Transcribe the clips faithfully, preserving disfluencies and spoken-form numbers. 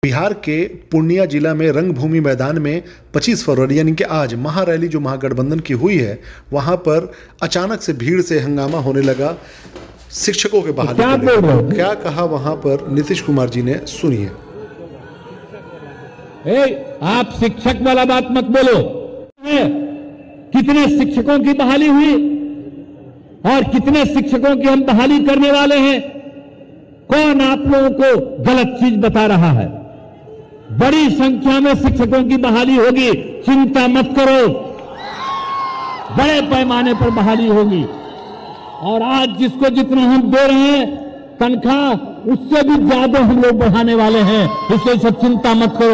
बिहार के पूर्णिया जिला में रंगभूमि मैदान में पच्चीस फरवरी यानी कि आज महारैली जो महागठबंधन की हुई है, वहां पर अचानक से भीड़ से हंगामा होने लगा। शिक्षकों के बहाली क्या बोल रहे हो? क्या कहा वहां पर नीतीश कुमार जी ने, सुनिए। आप शिक्षक वाला बात मत बोलो। कितने शिक्षकों की बहाली हुई और कितने शिक्षकों की हम बहाली करने वाले हैं? कौन आप लोगों को गलत चीज बता रहा है? बड़ी संख्या में शिक्षकों की बहाली होगी, चिंता मत करो, बड़े पैमाने पर बहाली होगी। और आज जिसको जितना हम दे रहे हैं तनख्वाह, उससे भी ज्यादा हम लोग बढ़ाने वाले हैं, इसलिए सब चिंता मत करो।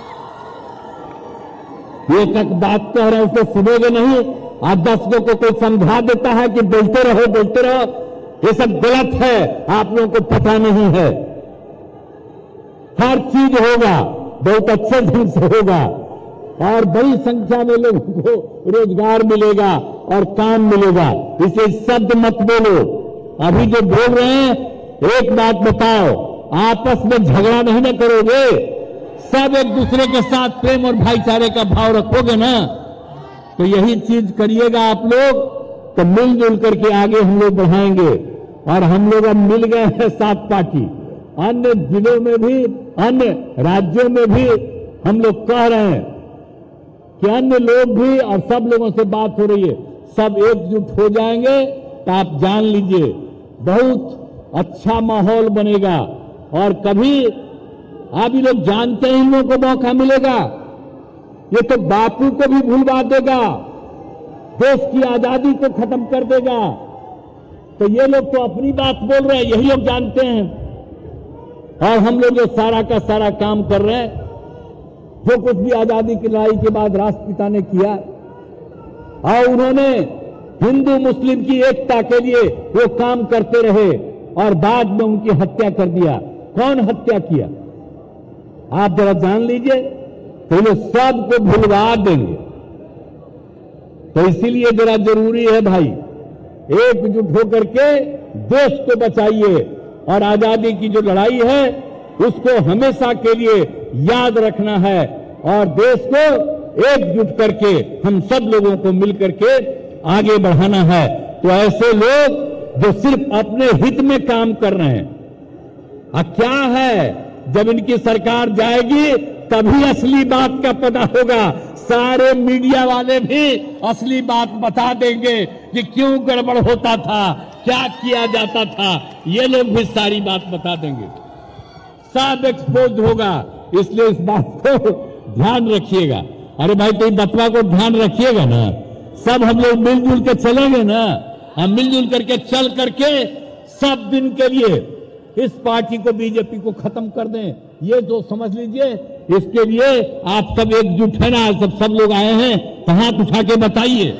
एक एक बात कह रहे हैं, उसको सुनोगे नहीं। आज दस लोगों को कोई समझा देता है कि बोलते रहो बोलते रहो, ये सब गलत है, आप लोगों को पता नहीं है। हर चीज होगा, बहुत अच्छे ढंग से होगा और बड़ी संख्या में लोगों को रोजगार मिलेगा और काम मिलेगा, इसे शब्द मत बोलो। अभी जो बोल रहे हैं, एक बात बताओ, आपस में झगड़ा नहीं ना करोगे, सब एक दूसरे के साथ प्रेम और भाईचारे का भाव रखोगे ना, तो यही चीज करिएगा आप लोग, तो मिलजुल करके आगे हम लोग बढ़ाएंगे। और हम लोग अब मिल गए हैं सात पार्टी, अन्य जिलों में भी, अन्य राज्यों में भी हम लोग कह रहे हैं कि अन्य लोग भी, और सब लोगों से बात हो रही है, सब एकजुट हो जाएंगे तो आप जान लीजिए बहुत अच्छा माहौल बनेगा। और कभी आप ही लोग जानते हैं इन लोगों को मौका मिलेगा, ये तो बापू को भी भूलवा देगा, देश की आजादी को खत्म कर देगा। तो ये लोग तो अपनी बात बोल रहे हैं, यही लोग जानते हैं। और हम लोग जो सारा का सारा काम कर रहे हैं, जो कुछ भी आजादी की लड़ाई के बाद राष्ट्रपिता ने किया, और उन्होंने हिंदू मुस्लिम की एकता के लिए वो काम करते रहे और बाद में उनकी हत्या कर दिया। कौन हत्या किया आप जरा जान लीजिए, तो ये सबको भुलवा देंगे। तो इसीलिए जरा जरूरी है भाई, एकजुट होकर के देश को बचाइए और आजादी की जो लड़ाई है उसको हमेशा के लिए याद रखना है और देश को एकजुट करके हम सब लोगों को मिलकर के आगे बढ़ाना है। तो ऐसे लोग जो सिर्फ अपने हित में काम कर रहे हैं, आ क्या है, जब इनकी सरकार जाएगी तभी असली बात का पता होगा। सारे मीडिया वाले भी असली बात बता देंगे कि क्यों गड़बड़ होता था, क्या किया जाता था, ये लोग भी सारी बात बता देंगे, सब एक्सपोज होगा। इसलिए इस बात को ध्यान रखिएगा। अरे भाई, तो बतवा को ध्यान रखिएगा ना, सब हम लोग मिलजुल के चलेंगे ना, हम मिलजुल करके चल करके सब दिन के लिए इस पार्टी को, बीजेपी को खत्म कर दें, ये जो समझ लीजिए। इसके लिए आप सब एकजुट है ना, सब सब लोग आए हैं, तो हाथ उठा के बताइए।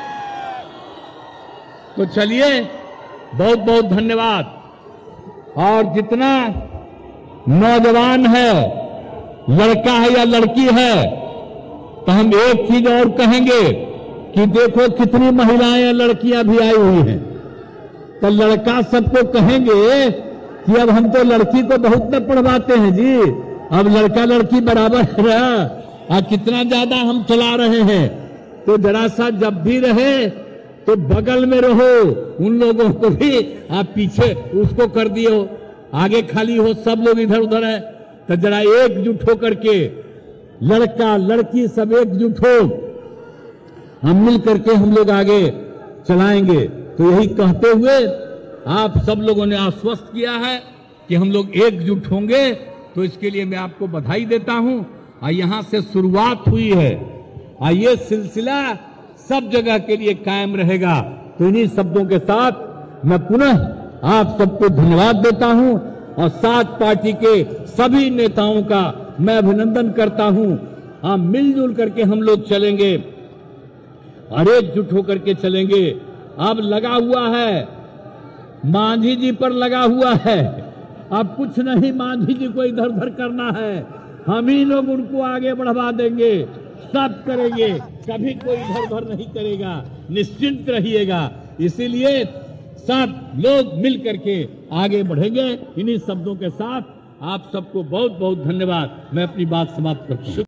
तो चलिए, बहुत बहुत धन्यवाद। और जितना नौजवान है, लड़का है या लड़की है, तो हम एक चीज और कहेंगे कि देखो कितनी महिलाएं या लड़कियां भी आई हुई हैं। तो लड़का सबको कहेंगे कि अब हम तो लड़की को बहुत न पढ़वाते हैं जी, अब लड़का लड़की बराबर रहा, और कितना ज्यादा हम चला रहे हैं। तो जरा सा जब भी रहे तो बगल में रहो, उन लोगों को भी आप पीछे उसको कर दियो, आगे खाली हो, सब लोग इधर उधर है। तो जरा एकजुट होकर के, लड़का लड़की सब एकजुट हो, हम मिल करके हम लोग आगे चलाएंगे। तो यही कहते हुए आप सब लोगों ने आश्वस्त किया है कि हम लोग एकजुट होंगे, तो इसके लिए मैं आपको बधाई देता हूं। और यहां से शुरुआत हुई है और ये सिलसिला सब जगह के लिए कायम रहेगा। तो इन्हीं शब्दों के साथ मैं पुनः आप सबको धन्यवाद देता हूं और सात पार्टी के सभी नेताओं का मैं अभिनंदन करता हूं। हम मिलजुल करके हम लोग चलेंगे और एकजुट होकर के चलेंगे। अब लगा हुआ है, मांझी जी पर लगा हुआ है, अब कुछ नहीं मांझी जी को इधर उधर करना है, हम ही लोग उनको आगे बढ़वा देंगे, सब करेंगे, कभी कोई इधर उधर नहीं करेगा, निश्चिंत रहिएगा। इसीलिए सब लोग मिल करके आगे बढ़ेंगे। इन्हीं शब्दों के साथ आप सबको बहुत बहुत धन्यवाद। मैं अपनी बात समाप्त करता हूँ।